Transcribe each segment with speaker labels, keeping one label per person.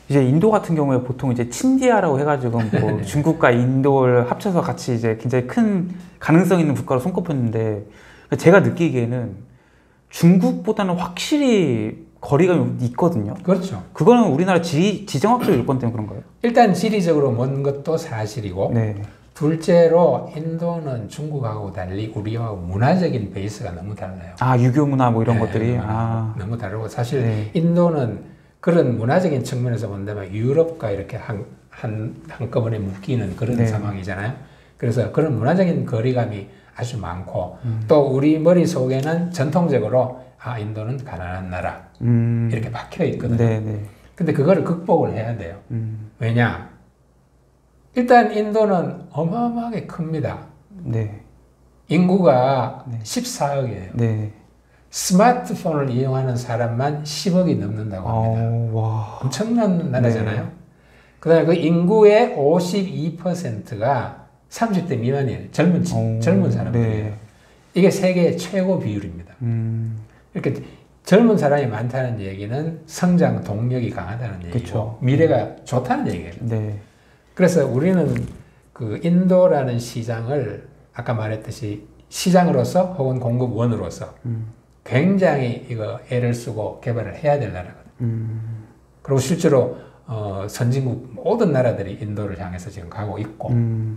Speaker 1: 이제 인도 같은 경우에 보통 이제 친디아라고 해가지고 뭐 중국과 인도를 합쳐서 같이 이제 굉장히 큰 가능성 있는 국가로 손꼽혔는데 제가 느끼기에는 중국보다는 확실히 거리감이 있거든요.
Speaker 2: 그렇죠.
Speaker 1: 그거는 우리나라 지정학적 요건 때문에 그런가요?
Speaker 2: 일단 지리적으로 먼 것도 사실이고
Speaker 1: 네.
Speaker 2: 둘째로 인도는 중국하고 달리 우리하고 문화적인 베이스가 너무 달라요.
Speaker 1: 아, 유교 문화 뭐 이런
Speaker 2: 네,
Speaker 1: 것들이
Speaker 2: 너무 다르고 사실
Speaker 1: 네.
Speaker 2: 인도는 그런 문화적인 측면에서 본다면 유럽과 이렇게 한꺼번에 묶이는 그런
Speaker 1: 네.
Speaker 2: 상황이잖아요. 그래서 그런 문화적인 거리감이 아주 많고 또 우리 머릿속에는 전통적으로 인도는 가난한 나라 이렇게 박혀 있거든요.
Speaker 1: 네, 네.
Speaker 2: 근데 그거를 극복을 해야 돼요. 왜냐? 일단 인도는 어마어마하게 큽니다.
Speaker 1: 네.
Speaker 2: 인구가
Speaker 1: 네.
Speaker 2: 14억이에요.
Speaker 1: 네.
Speaker 2: 스마트폰을 이용하는 사람만 10억이 넘는다고 합니다.
Speaker 1: 와.
Speaker 2: 엄청난 나라잖아요.
Speaker 1: 네.
Speaker 2: 그 다음에 그 인구의 52%가 30대 미만이에요. 젊은 사람들이에요.
Speaker 1: 네.
Speaker 2: 이게 세계 최고 비율입니다. 이렇게 젊은 사람이 많다는 얘기는 성장 동력이 강하다는 얘기고
Speaker 1: 그쵸.
Speaker 2: 미래가 좋다는 얘기예요.
Speaker 1: 네.
Speaker 2: 그래서 우리는 그 인도라는 시장을 아까 말했듯이 시장으로서 혹은 공급원으로서 굉장히 이거 애를 쓰고 개발을 해야 될 나라거든요. 그리고 실제로 선진국 모든 나라들이 인도를 향해서 지금 가고 있고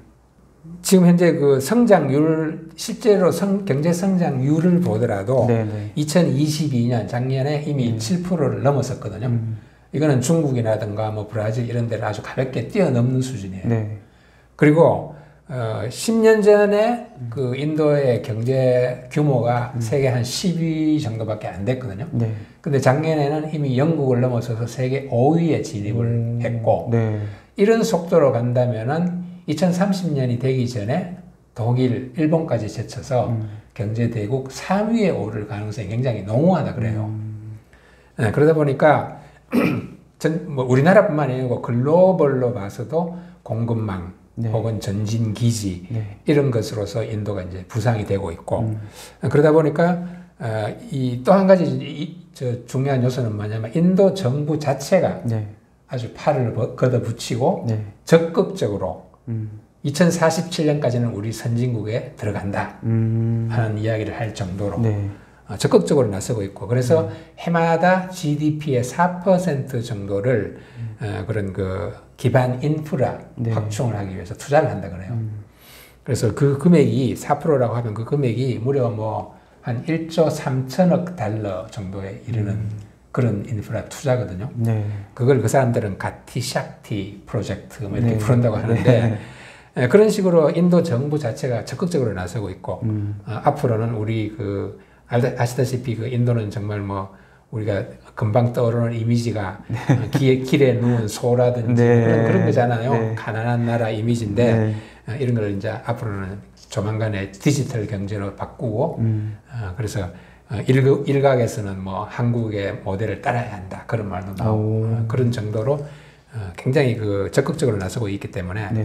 Speaker 2: 지금 현재 그 성장률 실제로 경제 성장률을 보더라도
Speaker 1: 네네.
Speaker 2: 2022년 작년에 이미 7%를 넘었었거든요. 이거는 중국이라든가 뭐 브라질 이런 데를 아주 가볍게 뛰어넘는 수준이에요.
Speaker 1: 네.
Speaker 2: 그리고 10년 전에 그 인도의 경제 규모가 세계 한 10위 정도밖에 안 됐거든요.
Speaker 1: 네.
Speaker 2: 근데 작년에는 이미 영국을 넘어서서 세계 5위에 진입을 했고
Speaker 1: 네.
Speaker 2: 이런 속도로 간다면은 2030년이 되기 전에 독일, 일본까지 제쳐서 경제 대국 3위에 오를 가능성이 굉장히 농후하다 그래요. 네, 그러다 보니까 뭐 우리나라뿐만 아니고 글로벌로 봐서도 공급망
Speaker 1: 네.
Speaker 2: 혹은 전진 기지
Speaker 1: 네.
Speaker 2: 이런 것으로서 인도가 이제 부상이 되고 있고 그러다 보니까 이 또 한 가지 저 중요한 요소는 뭐냐면 인도 정부 자체가
Speaker 1: 네.
Speaker 2: 아주 팔을 걷어붙이고
Speaker 1: 네.
Speaker 2: 적극적으로 2047년까지는 우리 선진국에 들어간다 하는 이야기를 할 정도로
Speaker 1: 네.
Speaker 2: 적극적으로 나서고 있고 그래서 해마다 GDP의 4% 정도를 그런 그 기반 인프라
Speaker 1: 네.
Speaker 2: 확충을 하기 위해서 투자를 한다 그래요. 그래서 그 금액이 4%라고 하면 그 금액이 무려 뭐 한 1조 3천억 달러 정도에 이르는 그런 인프라 투자거든요.
Speaker 1: 네.
Speaker 2: 그걸 그 사람들은 가티샥티 프로젝트 뭐 이렇게
Speaker 1: 네.
Speaker 2: 부른다고 하는데 그런 식으로 인도 정부 자체가 적극적으로 나서고 있고 앞으로는 우리 그 아시다시피 그 인도는 정말 뭐 우리가 금방 떠오르는 이미지가 길에 누운 소라든지
Speaker 1: 네.
Speaker 2: 그런 거잖아요.
Speaker 1: 네.
Speaker 2: 가난한 나라 이미지인데
Speaker 1: 네.
Speaker 2: 이런 걸 이제 앞으로는 조만간에 디지털 경제로 바꾸고 그래서 일각에서는 뭐 한국의 모델을 따라야 한다 그런 말도 나오고 그런 정도로 굉장히 그 적극적으로 나서고 있기 때문에
Speaker 1: 네.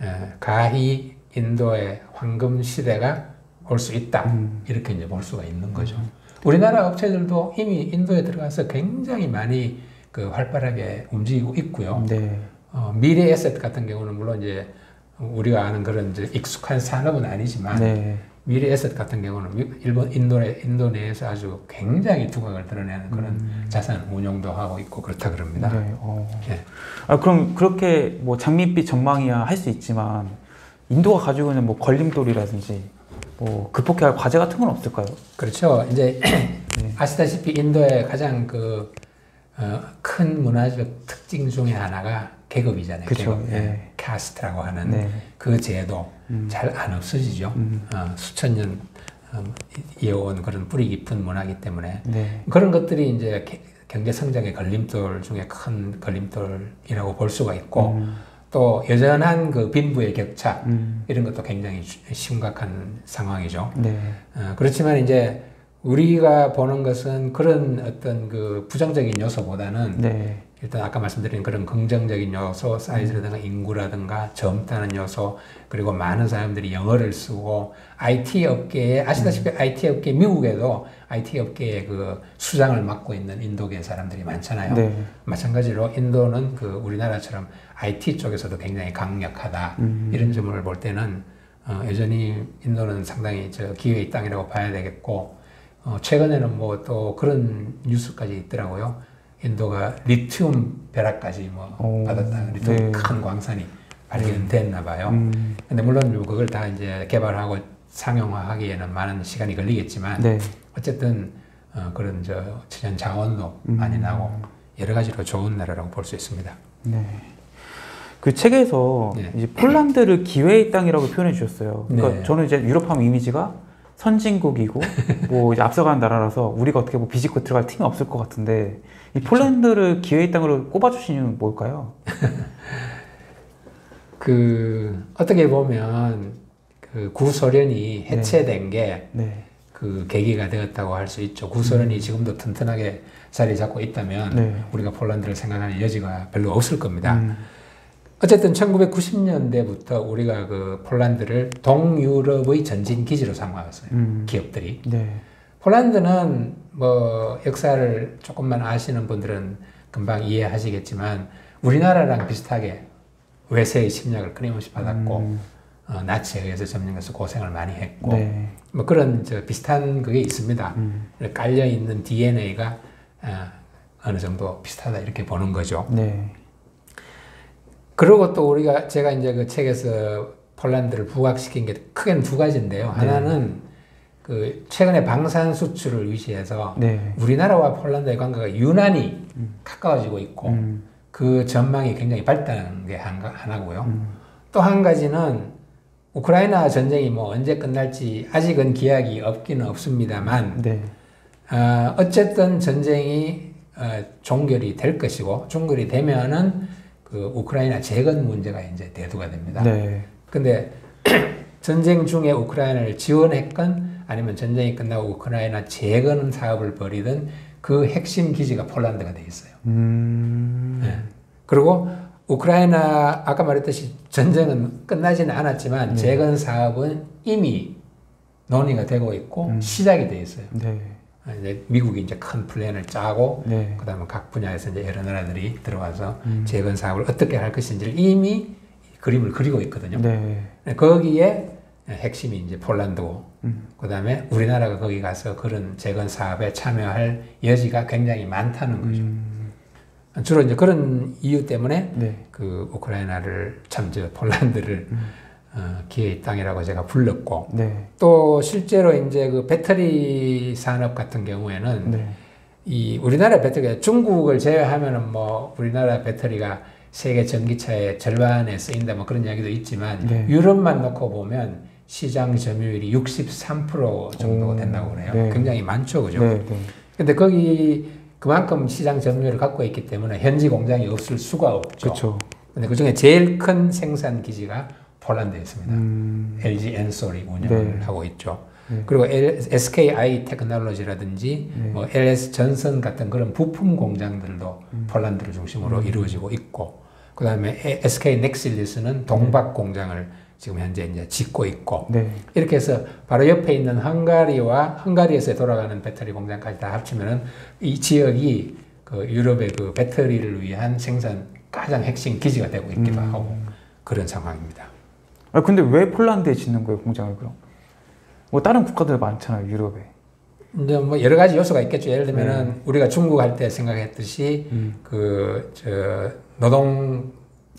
Speaker 2: 가히 인도의 황금 시대가 올 수 있다 이렇게 이제 볼 수가 있는 거죠. 우리나라 업체들도 이미 인도에 들어가서 굉장히 많이 그 활발하게 움직이고 있고요.
Speaker 1: 네.
Speaker 2: 미래 에셋 같은 경우는 물론 이제 우리가 아는 그런 이제 익숙한 산업은 아니지만
Speaker 1: 네.
Speaker 2: 미래 에셋 같은 경우는 인도 내에서 아주 굉장히 두각을 드러내는 그런 자산 운용도 하고 있고 그렇다 그럽니다.
Speaker 1: 네.
Speaker 2: 네.
Speaker 1: 그럼 그렇게 뭐 장밋빛 전망이야 할 수 있지만 인도가 가지고 있는 뭐 걸림돌이라든지 뭐 극복해야 할 과제 같은 건 없을까요?
Speaker 2: 그렇죠. 이제 아시다시피 인도의 가장 그 큰 문화적 특징 중에 하나가 계급이잖아요.
Speaker 1: 그쵸,
Speaker 2: 계급.
Speaker 1: 예.
Speaker 2: 카스트라고 하는
Speaker 1: 네.
Speaker 2: 그 제도 잘 안 없어지죠. 수천 년 이어온 그런 뿌리 깊은 문화이기 때문에
Speaker 1: 네.
Speaker 2: 그런 것들이 이제 경제 성장의 걸림돌 중에 큰 걸림돌이라고 볼 수가 있고 또 여전한 그 빈부의 격차 이런 것도 굉장히 심각한 상황이죠.
Speaker 1: 네.
Speaker 2: 그렇지만 이제 우리가 보는 것은 그런 어떤 그 부정적인 요소보다는
Speaker 1: 네.
Speaker 2: 일단 아까 말씀드린 그런 긍정적인 요소, 사이즈라든가 인구라든가 젊다는 요소, 그리고 많은 사람들이 영어를 쓰고 IT 업계에 아시다시피 IT 업계 미국에도 IT 업계의 그 수장을 맡고 있는 인도계 사람들이 많잖아요.
Speaker 1: 네.
Speaker 2: 마찬가지로 인도는 그 우리나라처럼 IT 쪽에서도 굉장히 강력하다. 이런 점을 볼 때는 여전히 인도는 상당히 저 기회의 땅이라고 봐야 되겠고 최근에는 뭐 또 그런 뉴스까지 있더라고요. 인도가 리튬 벼락까지 뭐 받았다. 리튬
Speaker 1: 네.
Speaker 2: 큰 광산이 발견됐나 봐요. 근데 물론 뭐 그걸 다 이제 개발하고 상용화하기에는 많은 시간이 걸리겠지만
Speaker 1: 네.
Speaker 2: 어쨌든 그런 저 천연 자원도 많이 나고 여러 가지로 좋은 나라라고 볼 수 있습니다.
Speaker 1: 네. 그 책에서
Speaker 2: 네.
Speaker 1: 이제 폴란드를 기회의 땅이라고 표현해 주셨어요. 그러니까
Speaker 2: 네.
Speaker 1: 저는 이제 유럽하면 이미지가 선진국이고 뭐 이제 앞서가는 나라라서 우리가 어떻게 뭐 비집고 들어갈 틈이 없을 것 같은데 이 폴란드를 기회의 땅으로 꼽아주신 이유는 뭘까요?
Speaker 2: 그 어떻게 보면 그 구소련이 해체된 게
Speaker 1: 네.
Speaker 2: 그 계기가 되었다고 할 수 있죠. 구소련이 지금도 튼튼하게 자리 잡고 있다면
Speaker 1: 네.
Speaker 2: 우리가 폴란드를 생각하는 여지가 별로 없을 겁니다. 어쨌든 1990년대부터 우리가 그 폴란드를 동유럽의 전진 기지로 삼아왔어요. 기업들이.
Speaker 1: 네.
Speaker 2: 폴란드는 뭐 역사를 조금만 아시는 분들은 금방 이해하시겠지만 우리나라랑 비슷하게 외세의 침략을 끊임없이 받았고 나치에 의해서 점령해서 고생을 많이 했고
Speaker 1: 네.
Speaker 2: 뭐 그런 저 비슷한 그게 있습니다. 깔려 있는 DNA가 어느 정도 비슷하다 이렇게 보는 거죠.
Speaker 1: 네.
Speaker 2: 그리고 또 제가 이제 그 책에서 폴란드를 부각시킨 게 크게는 두 가지인데요. 하나는 그 최근에 방산 수출을 위시해서
Speaker 1: 네.
Speaker 2: 우리나라와 폴란드의 관계가 유난히 가까워지고 있고 그 전망이 굉장히 밝다는 게 하나고요. 또 한 가지는 우크라이나 전쟁이 뭐 언제 끝날지 아직은 기약이 없기는 없습니다만
Speaker 1: 네.
Speaker 2: 어쨌든 전쟁이 종결이 될 것이고 종결이 되면은 그 우크라이나 재건 문제가 이제 대두가 됩니다.
Speaker 1: 네.
Speaker 2: 근데 전쟁 중에 우크라이나를 지원했건 아니면 전쟁이 끝나고 우크라이나 재건 사업을 벌이든 그 핵심 기지가 폴란드가 돼 있어요. 네. 그리고 우크라이나 아까 말했듯이 전쟁은 끝나지는 않았지만 재건 사업은 이미 논의가 되고 있고 시작이 돼 있어요.
Speaker 1: 네.
Speaker 2: 이제 미국이 이제 큰 플랜을 짜고
Speaker 1: 네.
Speaker 2: 그다음에 각 분야에서 이제 여러 나라들이 들어와서 재건 사업을 어떻게 할 것인지를 이미 그림을 그리고 있거든요.
Speaker 1: 네.
Speaker 2: 거기에 핵심이 이제 폴란드고 그다음에 우리나라가 거기 가서 그런 재건 사업에 참여할 여지가 굉장히 많다는 거죠. 주로 이제 그런 이유 때문에
Speaker 1: 네.
Speaker 2: 그 우크라이나를 폴란드를 기회의 땅이라고 제가 불렀고
Speaker 1: 네.
Speaker 2: 또 실제로 이제 그 배터리 산업 같은 경우에는
Speaker 1: 네.
Speaker 2: 이 우리나라 배터리가 중국을 제외하면은 뭐 우리나라 배터리가 세계 전기차의 절반에 쓰인다 뭐 그런 이야기도 있지만
Speaker 1: 네.
Speaker 2: 유럽만 놓고 보면 시장 점유율이 63% 정도 된다고 그래요.
Speaker 1: 네.
Speaker 2: 굉장히 많죠, 그죠?
Speaker 1: 네. 네.
Speaker 2: 근데 거기 그만큼 시장 점유율을 갖고 있기 때문에 현지 공장이 없을 수가 없죠.
Speaker 1: 그렇죠.
Speaker 2: 근데 그 중에 제일 큰 생산 기지가 폴란드에 있습니다. LG 엔솔이 운영을
Speaker 1: 네.
Speaker 2: 하고 있죠. 그리고 SKI 테크놀로지라든지 뭐 LS 전선 같은 그런 부품 공장들도 폴란드를 중심으로 이루어지고 있고, 그 다음에 SK 넥실리스는 동박 공장을 지금 현재 이제 짓고 있고,
Speaker 1: 네.
Speaker 2: 이렇게 해서 바로 옆에 있는 헝가리에서 돌아가는 배터리 공장까지 다 합치면은 이 지역이 그 유럽의 그 배터리를 위한 생산 가장 핵심 기지가 되고 있기도 하고 그런 상황입니다.
Speaker 1: 아 근데 왜 폴란드에 짓는 거예요, 공장을 그럼? 뭐 다른 국가들 많잖아요, 유럽에.
Speaker 2: 이제 뭐 여러 가지 요소가 있겠죠. 예를 들면은 우리가 중국 할 때 생각했듯이 그 저 노동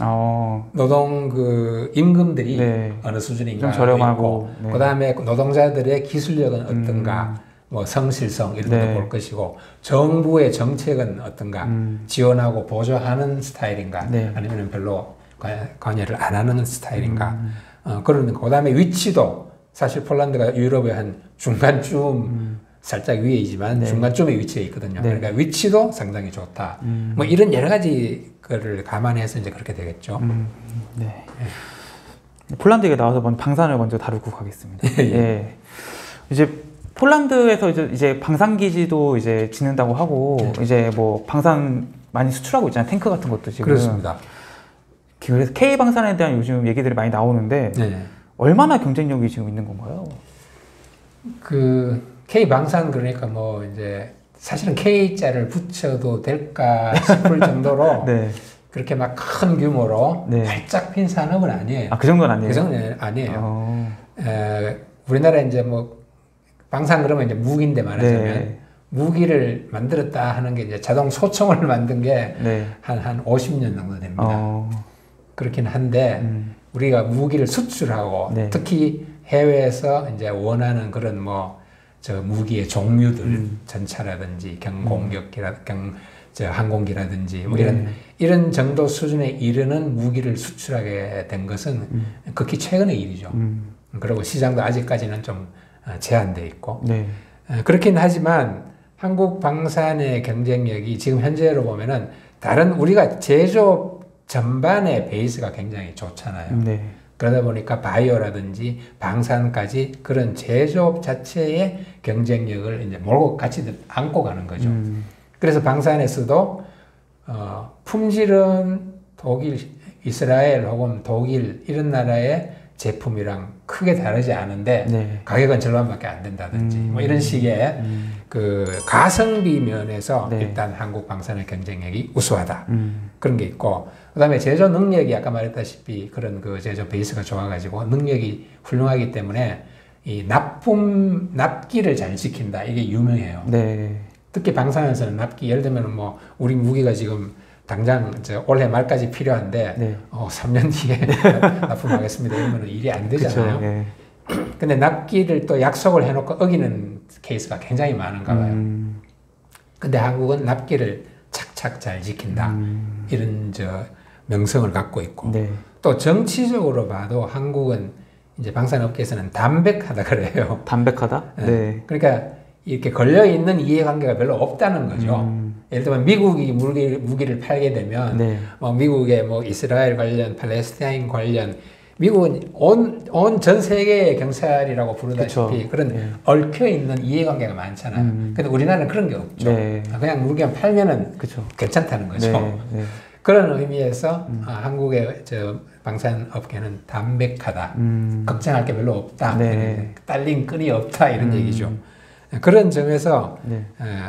Speaker 2: 그 임금들이
Speaker 1: 네.
Speaker 2: 어느 수준인가
Speaker 1: 좀 저렴하고,
Speaker 2: 있고,
Speaker 1: 네.
Speaker 2: 그다음에 노동자들의 기술력은 어떤가, 뭐 성실성 이런 것도
Speaker 1: 네.
Speaker 2: 볼 것이고, 정부의 정책은 어떤가, 지원하고 보조하는 스타일인가,
Speaker 1: 네.
Speaker 2: 아니면 별로 관여를 안 하는 스타일인가, 그런 거. 그다음에 위치도 사실 폴란드가 유럽의 한 중간쯤 살짝 위에이지만
Speaker 1: 네.
Speaker 2: 중간쯤에 위치해 있거든요.
Speaker 1: 네.
Speaker 2: 그러니까 위치도 상당히 좋다. 뭐 이런 여러 가지 거를 감안해서 이제 그렇게 되겠죠.
Speaker 1: 네. 폴란드에 나와서 방산을 먼저 다루고 가겠습니다. 예. 이제 폴란드에서 이제 방산 기지도 이제 짓는다고 하고 이제 뭐 방산 많이 수출하고 있잖아요. 탱크 같은 것도 지금.
Speaker 2: 그렇습니다.
Speaker 1: 그래서 K방산에 대한 요즘 얘기들이 많이 나오는데
Speaker 2: 네.
Speaker 1: 얼마나 경쟁력이 지금 있는 건가요?
Speaker 2: 그 K방산 그러니까 뭐 이제 사실은 K자를 붙여도 될까 싶을 정도로
Speaker 1: 네.
Speaker 2: 그렇게 막 큰 규모로
Speaker 1: 네.
Speaker 2: 활짝 핀 산업은 아니에요.
Speaker 1: 아, 그 정도는 아니에요?
Speaker 2: 그 정도는 아니에요.
Speaker 1: 어.
Speaker 2: 우리나라 이제 뭐 방산 그러면 이제 무기인데 말하자면
Speaker 1: 네.
Speaker 2: 무기를 만들었다 하는 게 이제 자동 소총을 만든 게
Speaker 1: 네.
Speaker 2: 한 50년 정도 됩니다. 그렇긴 한데 우리가 무기를 수출하고
Speaker 1: 네.
Speaker 2: 특히 해외에서 이제 원하는 그런 뭐 저 무기의 종류들 전차라든지 항공기라든지 뭐
Speaker 1: 네.
Speaker 2: 이런 정도 수준에 이르는 무기를 수출하게 된 것은 극히 최근의 일이죠. 그리고 시장도 아직까지는 좀 제한돼 있고
Speaker 1: 네.
Speaker 2: 그렇긴 하지만 한국 방산의 경쟁력이 지금 현재로 보면은 다른 우리가 제조업 전반의 베이스가 굉장히 좋잖아요.
Speaker 1: 네.
Speaker 2: 그러다 보니까 바이오라든지 방산까지 그런 제조업 자체의 경쟁력을 이제 몰고 같이 안고 가는 거죠. 그래서 방산에서도 품질은 독일, 이스라엘 혹은 독일 이런 나라의 제품이랑 크게 다르지 않은데
Speaker 1: 네.
Speaker 2: 가격은 절반밖에 안 된다든지 뭐 이런 식의 그 가성비 면에서
Speaker 1: 네.
Speaker 2: 일단 한국 방산의 경쟁력이 우수하다. 그런 게 있고 그다음에 제조 능력이 아까 말했다시피 그런 그 제조 베이스가 좋아가지고 능력이 훌륭하기 때문에 이 납기를 잘 지킨다. 이게 유명해요.
Speaker 1: 네.
Speaker 2: 특히 방산에서는 납기 예를 들면 뭐 우리 무기가 지금 당장 올해 말까지 필요한데
Speaker 1: 네.
Speaker 2: 3년 뒤에 납품하겠습니다. 이러면 일이 안 되잖아요.
Speaker 1: 그쵸, 네.
Speaker 2: 근데 납기를 또 약속을 해놓고 어기는 케이스가 굉장히 많은가 봐요. 근데 한국은 납기를 착착 잘 지킨다. 이런 명성을 갖고 있고
Speaker 1: 네.
Speaker 2: 또 정치적으로 봐도 한국은 이제 방산업계에서는 담백하다 그래요.
Speaker 1: 담백하다? 네.
Speaker 2: 그러니까 이렇게 걸려있는 이해관계가 별로 없다는 거죠. 예를 들면 미국이 무기를 팔게 되면
Speaker 1: 네.
Speaker 2: 뭐 미국의 뭐 이스라엘 관련, 팔레스타인 관련 미국은 온 전 세계의 경찰이라고 부르다시피
Speaker 1: 그쵸.
Speaker 2: 그런
Speaker 1: 네.
Speaker 2: 얽혀있는 이해관계가 많잖아요. 근데 우리나라는 그런 게 없죠.
Speaker 1: 네.
Speaker 2: 그냥 무기만 팔면은
Speaker 1: 그쵸.
Speaker 2: 괜찮다는 거죠.
Speaker 1: 네. 네.
Speaker 2: 그런 의미에서 한국의 방산업계는 담백하다. 걱정할 게 별로 없다.
Speaker 1: 네.
Speaker 2: 딸린 끈이 없다. 이런 얘기죠. 그런 점에서
Speaker 1: 네.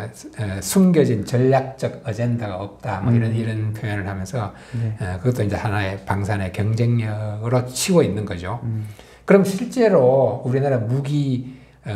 Speaker 2: 숨겨진 전략적 어젠다가 없다. 뭐 이런 표현을 하면서 그것도 이제 하나의 방산의 경쟁력으로 치고 있는 거죠. 그럼 실제로 우리나라 무기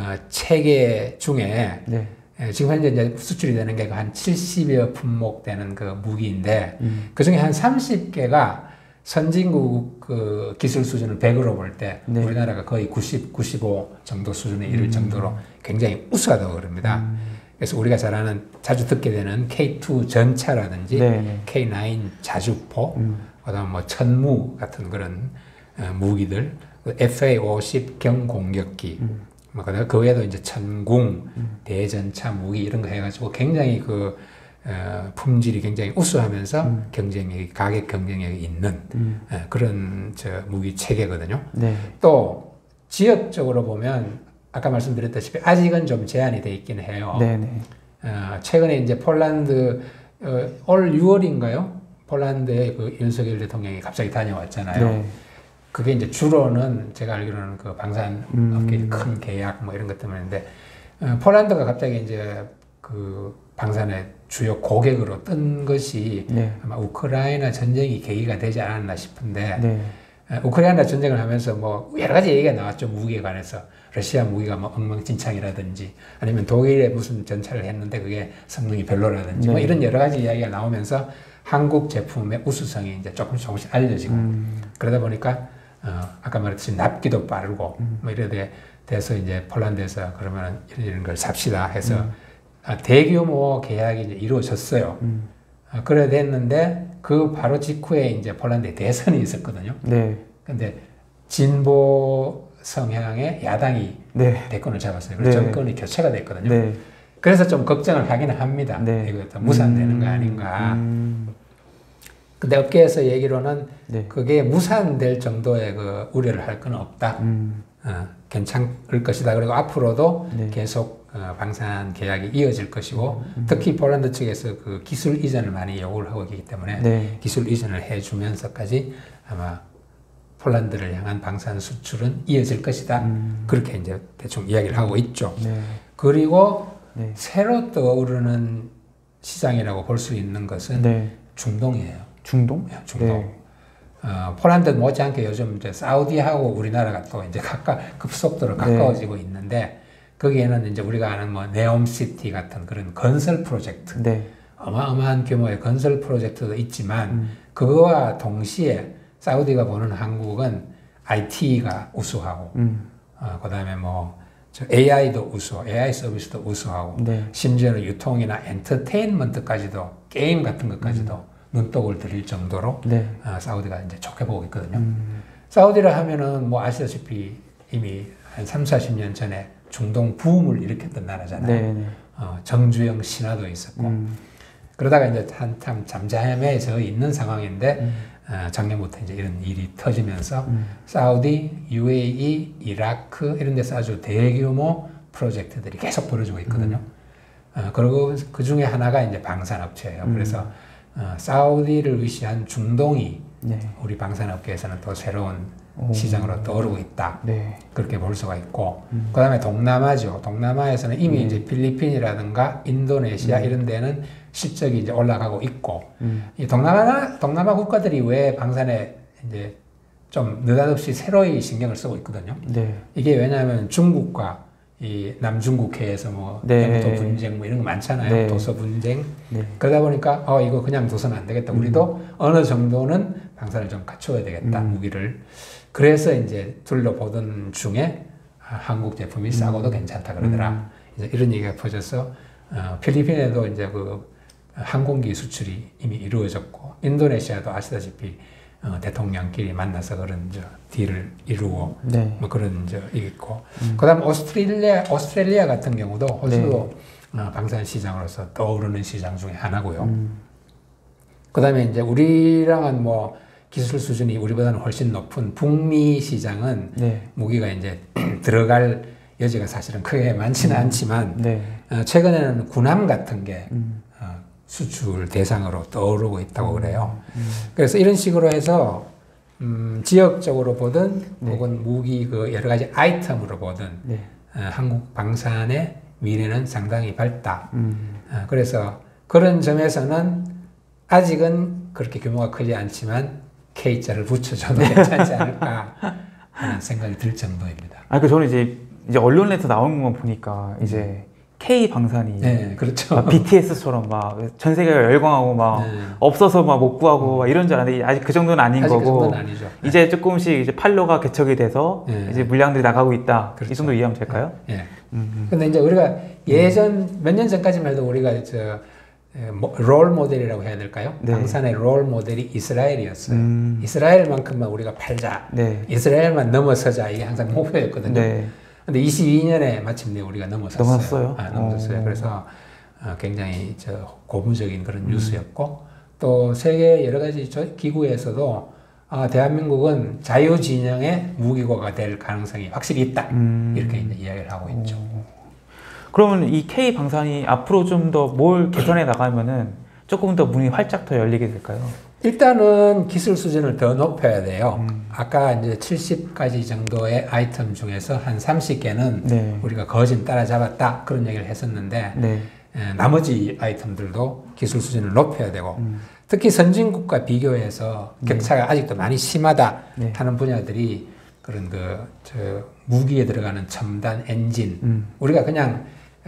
Speaker 2: 체계 중에
Speaker 1: 네.
Speaker 2: 지금 현재 이제 수출이 되는 게 한 70여 품목 되는 그 무기인데 그 중에 한 30개가 선진국 그 기술 수준을 100으로 볼 때
Speaker 1: 네.
Speaker 2: 우리나라가 거의 90, 95 정도 수준에 이를 정도로 굉장히 우수하다고 그럽니다. 그래서 우리가 잘 아는 자주 듣게 되는 K2 전차라든지
Speaker 1: 네.
Speaker 2: K9 자주포, 그다음 뭐 천무 같은 그런 무기들, FA-50 경공격기, 뭐 그다음 그 외에도 이제 천궁, 대전차 무기 이런 거 해가지고 굉장히 그 품질이 굉장히 우수하면서 경쟁력이 가격 경쟁력이 있는 그런 무기 체계거든요.
Speaker 1: 네.
Speaker 2: 또 지역적으로 보면 아까 말씀드렸다시피 아직은 좀 제한이 돼 있긴 해요.
Speaker 1: 네. 네.
Speaker 2: 최근에 이제 폴란드 올 6월인가요? 폴란드에 그 윤석열 대통령이 갑자기 다녀왔잖아요.
Speaker 1: 네.
Speaker 2: 그게 이제 주로는 제가 알기로는 그 방산업계 큰 계약 뭐 이런 것 때문인데 폴란드가 갑자기 이제 그 방산의 주요 고객으로 뜬 것이
Speaker 1: 네.
Speaker 2: 아마 우크라이나 전쟁이 계기가 되지 않았나 싶은데
Speaker 1: 네.
Speaker 2: 우크라이나 전쟁을 하면서 뭐 여러 가지 얘기가 나왔죠. 무기에 관해서 러시아 무기가 뭐 엉망진창이라든지 아니면 독일에 무슨 전차를 했는데 그게 성능이 별로라든지 뭐 이런 여러 가지 이야기가 나오면서 한국 제품의 우수성이 이제 조금씩 알려지고 그러다 보니까 아까 말했듯이 납기도 빠르고 뭐 이래 돼서 이제 폴란드에서 그러면 이런 걸 삽시다 해서 대규모 계약이 이제 이루어졌어요. 그래 됐는데 그 바로 직후에 이제 폴란드에 대선이 있었거든요.
Speaker 1: 네.
Speaker 2: 근데 진보 성향의 야당이
Speaker 1: 네.
Speaker 2: 대권을 잡았어요. 그래서 정권이 교체가 됐거든요.
Speaker 1: 네.
Speaker 2: 그래서 좀 걱정을 하기는 합니다.
Speaker 1: 네.
Speaker 2: 이거 무산되는 거 아닌가. 근데 업계에서 얘기로는
Speaker 1: 네.
Speaker 2: 그게 무산될 정도의 그 우려를 할 건 없다. 괜찮을 것이다. 그리고 앞으로도
Speaker 1: 네.
Speaker 2: 계속 방산 계약이 이어질 것이고 특히 폴란드 측에서 그 기술 이전을 많이 요구를 하고 있기 때문에
Speaker 1: 네.
Speaker 2: 기술 이전을 해주면서까지 아마 폴란드를 향한 방산 수출은 이어질 것이다. 그렇게 이제 대충 이야기를 하고 있죠.
Speaker 1: 네.
Speaker 2: 그리고
Speaker 1: 네.
Speaker 2: 새로 떠오르는 시장이라고 볼 수 있는 것은
Speaker 1: 네.
Speaker 2: 중동이에요.
Speaker 1: 중동?
Speaker 2: 중동.
Speaker 1: 네.
Speaker 2: 폴란드 못지않게 요즘 이제 사우디하고 우리나라가 또 이제 급속도로 가까워지고 있는데 거기에는 이제 우리가 아는 뭐 네옴시티 같은 그런 건설 프로젝트,
Speaker 1: 네.
Speaker 2: 어마어마한 규모의 건설 프로젝트도 있지만 그거와 동시에 사우디가 보는 한국은 IT가 우수하고 그다음에 뭐 AI도 AI 서비스도 우수하고
Speaker 1: 네.
Speaker 2: 심지어는 유통이나 엔터테인먼트까지도 게임 같은 것까지도 눈독을 들일 정도로
Speaker 1: 네.
Speaker 2: 사우디가 이제 좋게 보고 있거든요. 사우디라 하면은 뭐 아시다시피 이미 한 30-40년 전에 중동 붐을 일으켰던 나라잖아요.
Speaker 1: 네. 네.
Speaker 2: 정주영 신화도 있었고 그러다가 이제 한참 잠잠해져 있는 상황인데 작년부터 이제 이런 일이 터지면서 사우디, UAE, 이라크 이런 데서 아주 대규모 프로젝트들이 계속 벌어지고 있거든요. 그리고 그 중에 하나가 이제 방산업체예요. 그래서 사우디를 위시한 중동이
Speaker 1: 네.
Speaker 2: 우리 방산업계에서는 또 새로운 시장으로 떠오르고 있다.
Speaker 1: 네.
Speaker 2: 그렇게 볼 수가 있고, 그 다음에 동남아죠. 동남아에서는 이미 이제 필리핀이라든가 인도네시아 이런 데는 실적이 이제 올라가고 있고, 이 동남아 국가들이 왜 방산에 이제 좀 느닷없이 새로이 신경을 쓰고 있거든요.
Speaker 1: 네.
Speaker 2: 이게 왜냐하면 중국과 이 남중국해에서 뭐
Speaker 1: 네.
Speaker 2: 영토 분쟁 뭐 이런 거 많잖아요.
Speaker 1: 네.
Speaker 2: 도서 분쟁.
Speaker 1: 네.
Speaker 2: 그러다 보니까 이거 그냥 둬서는 안 되겠다. 우리도 어느 정도는 방산을 좀 갖춰야 되겠다. 무기를. 그래서 이제 둘러보던 중에 한국 제품이 싸고도 괜찮다 그러더라. 이제 이런 얘기가 퍼져서 필리핀에도 이제 그 항공기 수출이 이미 이루어졌고 인도네시아도 아시다시피 대통령끼리 만나서 그런 딜을 이루고
Speaker 1: 네.
Speaker 2: 뭐 그런 있고 그다음 오스트레일리아 같은 경우도 호주도 방산 시장으로서 떠오르는 시장 중에 하나고요. 그다음에 이제 우리랑은 뭐 기술 수준이 우리보다는 훨씬 높은 북미 시장은
Speaker 1: 네.
Speaker 2: 무기가 이제 들어갈 여지가 사실은 크게 많지는 않지만
Speaker 1: 네.
Speaker 2: 최근에는 군함 같은 게 수출 대상으로 떠오르고 있다고 그래요. 그래서 이런 식으로 해서 지역적으로 보든 혹은 무기 그 여러 가지 아이템으로 보든 한국 방산의 미래는 상당히 밝다. 그래서 그런 점에서는 아직은 그렇게 규모가 크지 않지만 K자를 붙여줘도 괜찮지 않을까 하는 생각이 들 정도입니다.
Speaker 1: 저는 이제 언론에서 나오는 것만 보니까 이제 K 방산이
Speaker 2: 네, 그렇죠.
Speaker 1: BTS처럼 막 전 세계가 열광하고 막 없어서 막 못 구하고 막 이런 줄 알았는데 아직 그 정도는 아닌
Speaker 2: 아직
Speaker 1: 거고
Speaker 2: 그 정도는 아니죠.
Speaker 1: 이제 조금씩 이제 판로가 개척이 돼서 이제 물량들이 나가고 있다.
Speaker 2: 그렇죠.
Speaker 1: 이 정도 이해하면 될까요?
Speaker 2: 예. 근데 이제 우리가 예전 몇 년 전까지만 해도 우리가 롤 모델이라고 해야 될까요?
Speaker 1: 네.
Speaker 2: 방산의 롤 모델이 이스라엘이었어요. 이스라엘만큼만 우리가 팔자.
Speaker 1: 네.
Speaker 2: 이스라엘만 넘어서자. 이게 항상 목표였거든요.
Speaker 1: 네.
Speaker 2: 근데 22년에 마침내 우리가 넘어섰어요.
Speaker 1: 넘어섰어요?
Speaker 2: 넘어섰어요. 그래서 굉장히 고무적인 그런 뉴스였고 또 세계 여러 가지 기구에서도 대한민국은 자유진영의 무기고가 될 가능성이 확실히 있다. 이렇게 이제 이야기를 하고 있죠.
Speaker 1: 그러면 이 K 방산이 앞으로 좀 더 뭘 개선해 나가면은 조금 더 문이 활짝 더 열리게 될까요?
Speaker 2: 일단은 기술 수준을 더 높여야 돼요. 아까 이제 70가지 정도의 아이템 중에서 한 30개는
Speaker 1: 네.
Speaker 2: 우리가 거진 따라잡았다. 그런 얘기를 했었는데
Speaker 1: 네.
Speaker 2: 나머지 아이템들도 기술 수준을 높여야 되고 특히 선진국과 비교해서 격차가 아직도 많이 심하다 하는 분야들이 그런 무기에 들어가는 첨단 엔진 우리가 그냥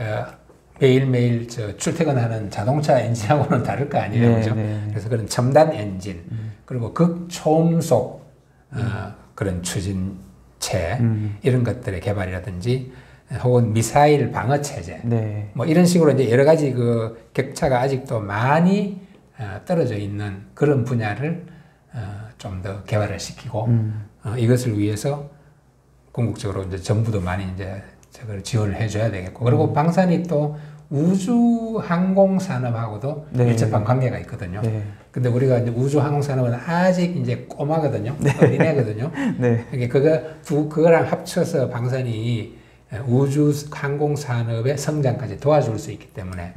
Speaker 2: 매일매일 출퇴근하는 자동차 엔진하고는 다를 거 아니에요. 그죠? 그래서 그런 첨단 엔진, 그리고 극초음속 그런 추진체, 이런 것들의 개발이라든지, 혹은 미사일 방어 체제, 뭐 이런 식으로 이제 여러 가지 그 격차가 아직도 많이 떨어져 있는 그런 분야를 좀 더 개발을 시키고, 이것을 위해서 궁극적으로 이제 정부도 많이 이제 저걸 지원을 해줘야 되겠고, 그리고 방산이 또 우주 항공 산업하고도 밀접한 관계가 있거든요. 근데 우리가 이제 우주 항공 산업은 아직 이제 꼬마거든요. 어린애거든요. 그러니까 그거랑 합쳐서 방산이 우주 항공 산업의 성장까지 도와줄 수 있기 때문에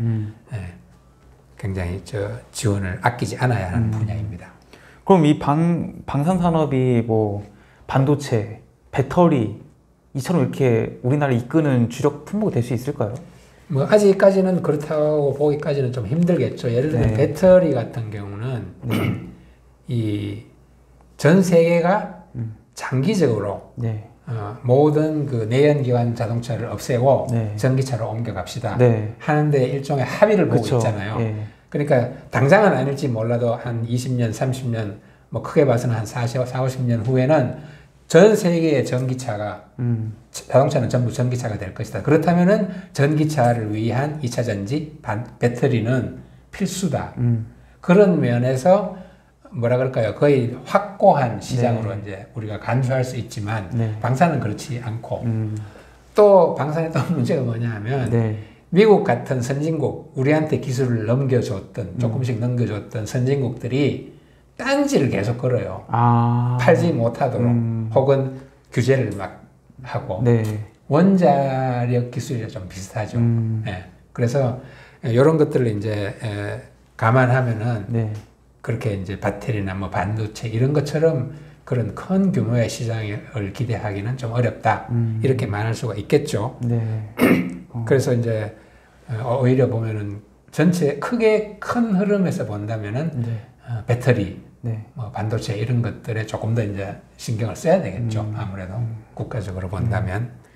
Speaker 2: 굉장히 지원을 아끼지 않아야 하는 분야입니다.
Speaker 1: 그럼 이 방산 산업이 뭐 반도체, 배터리 이처럼 이렇게 우리나라를 이끄는 주력 품목이 될 수 있을까요?
Speaker 2: 뭐 아직까지는 그렇다고 보기까지는 좀 힘들겠죠. 예를 들면 배터리 같은 경우는 이 전 세계가 장기적으로 모든 그 내연기관 자동차를 없애고 전기차로 옮겨갑시다 하는데 일종의 합의를 보고 있잖아요. 그러니까 당장은 아닐지 몰라도 한 20년, 30년 뭐 크게 봐서는 한 40, 50년 후에는 전 세계의 전기차가 자동차는 전부 전기차가 될 것이다. 그렇다면은 전기차를 위한 2차 전지, 배터리는 필수다. 그런 면에서 뭐라 그럴까요? 거의 확고한 시장으로 이제 우리가 간주할 수 있지만 방산은 그렇지 않고 또 방산의 또 문제가 뭐냐 하면 미국 같은 선진국, 우리한테 기술을 넘겨줬던 조금씩 넘겨줬던 선진국들이 딴지를 계속 걸어요. 팔지 못하도록 혹은 규제를 막 하고 원자력 기술이 좀 비슷하죠. 그래서 이런 것들을 이제 감안하면은 그렇게 이제 배터리나 뭐 반도체 이런 것처럼 그런 큰 규모의 시장을 기대하기는 좀 어렵다. 이렇게 말할 수가 있겠죠. 그래서 이제 오히려 보면은 전체 크게 큰 흐름에서 본다면은 배터리, 뭐 반도체 이런 것들에 조금 더 이제 신경을 써야 되겠죠. 아무래도 국가적으로 본다면.